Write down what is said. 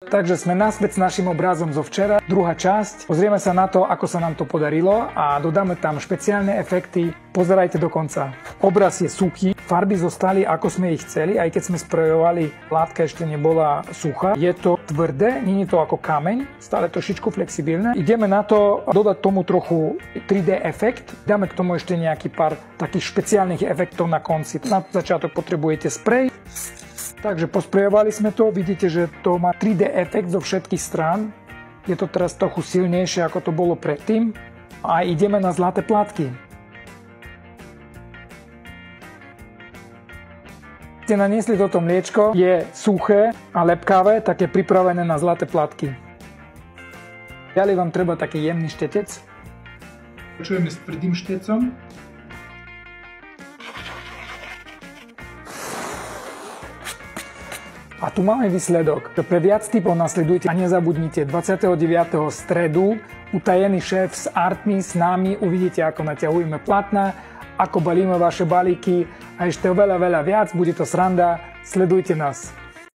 Takže sme naspäť s našim obrazom zo včera, druhá časť. Pozrieme sa na to, ako sa nám to podarilo a dodáme tam špeciálne efekty. Pozerajte do konca. Obraz je suchý, farby zostali ako sme ich chceli, aj keď sme sprejovali, látka ešte nebola suchá. Je to tvrdé, nie je to ako kameň, stále trošičku flexibilné. Ideme na to dodať tomu trochu 3D efekt. Dáme k tomu ešte nejaký pár takých špeciálnych efektov na konci. Na začiatok potrebujete sprej. Takže posprejovali sme to, vidíte, že to má 3D efekt zo všetkých strán. Je to teraz trochu silnejšie, ako to bolo predtým. A ideme na zlaté plátky. Ste naniesli toto mliečko, je suché a lepkavé, tak je pripravené na zlaté plátky. Ďalej vám treba taký jemný štetec. Počujeme s tvrdým štecom. A tu máme výsledok. Pre viac tipov nasledujte a nezabudnite 29. stredu utajený šéf s Artmi s nami. Uvidíte, ako naťahujeme platná, ako balíme vaše balíky a ešte veľa viac. Bude to sranda. Sledujte nás.